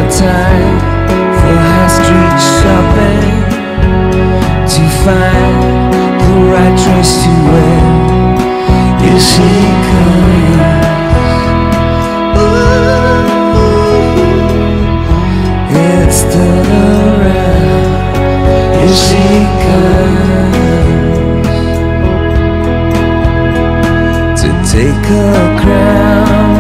a time for high street shopping to find the right dress to wear? Here she comes. Ooh, it's turn around. Here she comes to take her crown.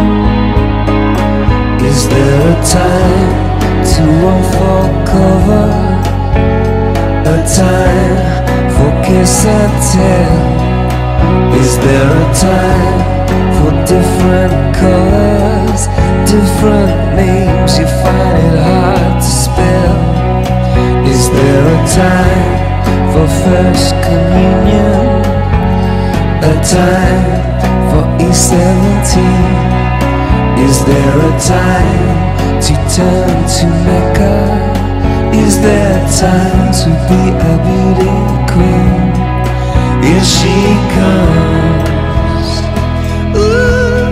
Is there a time to unfold cover? A time for kiss and tell? Is there a time for different colors, different names you find it hard to spell? Is there a time for first communion? A time for E17? Is there a time to turn to Mecca? Is there time to be a beauty queen? Here she comes. Ooh,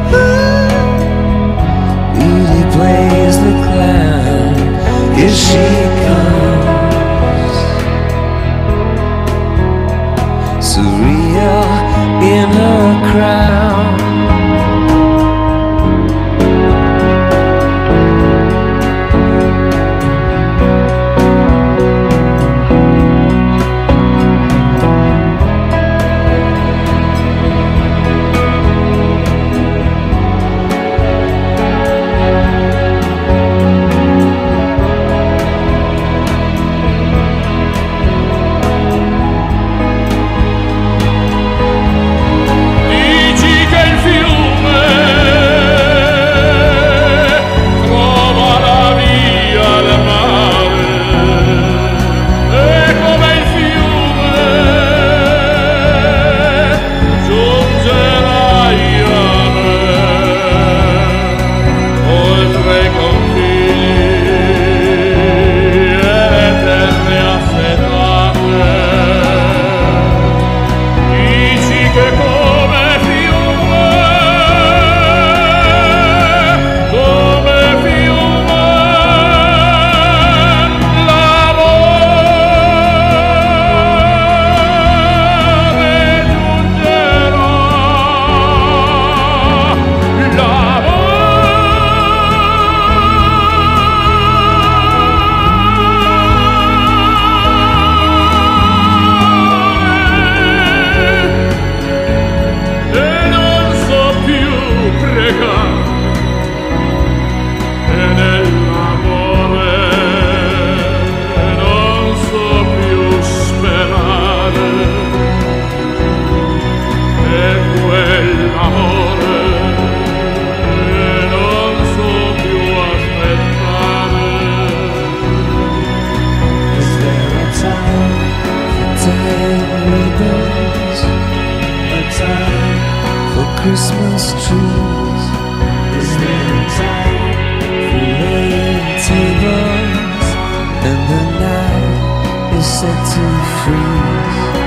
beauty plays the clown. Here she comes. Surreal in her crown. Christmas trees. Is there a time for laying tables and the night is set to freeze?